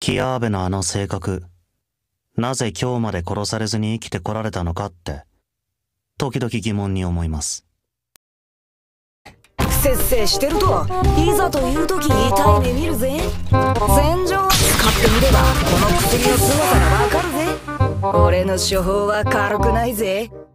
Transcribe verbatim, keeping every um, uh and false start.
キアーベのあの性格、なぜ今日まで殺されずに生きてこられたのかって、時々疑問に思います。 せっせしてると、いざという時痛い目見るぜ。戦場使ってみれば、この薬の凄さがわかるぜ。俺の処方は軽くないぜ。